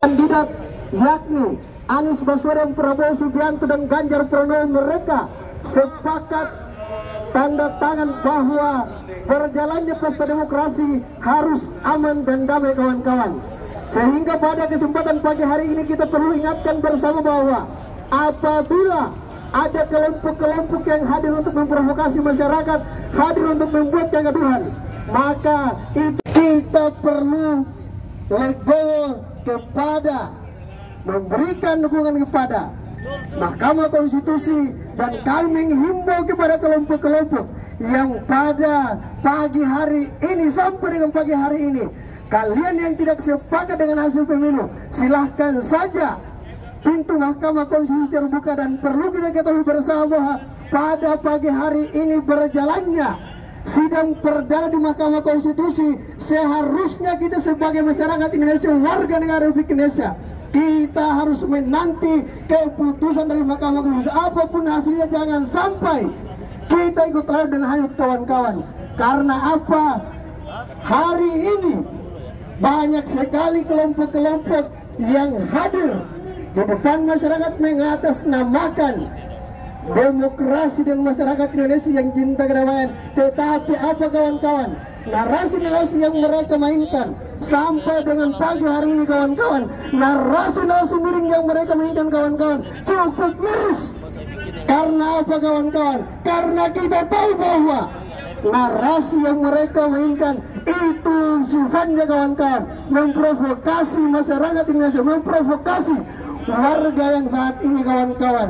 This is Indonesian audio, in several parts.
kandidat yakni Anies Baswedan, Prabowo Subianto dan Ganjar Pranowo, mereka sepakat tanda tangan bahwa berjalannya pesta demokrasi harus aman dan damai, kawan-kawan. Sehingga pada kesempatan pagi hari ini kita perlu ingatkan bersama bahwa apabila ada kelompok-kelompok yang hadir untuk memprovokasi masyarakat, hadir untuk membuat kegaduhan, maka itu kita perlu legowo kepada memberikan dukungan kepada Mahkamah Konstitusi, dan kami menghimbau kepada kelompok-kelompok yang pada pagi hari ini sampai dengan pagi hari ini, kalian yang tidak sepakat dengan hasil pemilu, silahkan saja, pintu Mahkamah Konstitusi terbuka. Dan perlu kita ketahui bersama bahwa pada pagi hari ini berjalannya sidang perdana di Mahkamah Konstitusi. Seharusnya kita sebagai masyarakat Indonesia, warga negara Republik Indonesia, kita harus menanti keputusan dari Mahkamah Konstitusi. Apapun hasilnya, jangan sampai kita ikut larut dan hanyut, kawan-kawan. Karena apa? Hari ini banyak sekali kelompok-kelompok yang hadir di depan masyarakat mengatasnamakan demokrasi dan masyarakat Indonesia yang cinta kedamaian. Tetapi apa, kawan-kawan? Narasi-narasi yang mereka mainkan sampai dengan pagi hari ini, kawan-kawan, narasi-narasi miring yang mereka mainkan, kawan-kawan, cukup miris. Karena apa, kawan-kawan? Karena kita tahu bahwa narasi yang mereka mainkan itu sifatnya, kawan-kawan, memprovokasi masyarakat Indonesia, memprovokasi warga yang saat ini, kawan-kawan.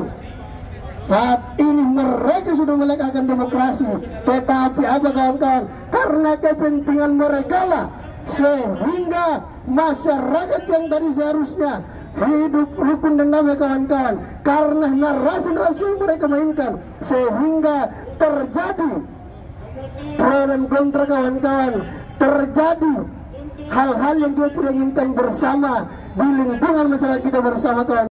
Saat ini mereka sudah melegakan demokrasi, tetapi apa, kawan-kawan? Karena kepentingan mereka lah, sehingga masyarakat yang tadi seharusnya hidup rukun dan damai, kawan-kawan, karena narasi-narasi yang mereka mainkan, sehingga terjadi pro dan kontra, kawan-kawan, terjadi hal-hal yang kita tidak inginkan bersama di lingkungan masyarakat kita bersama, kawan.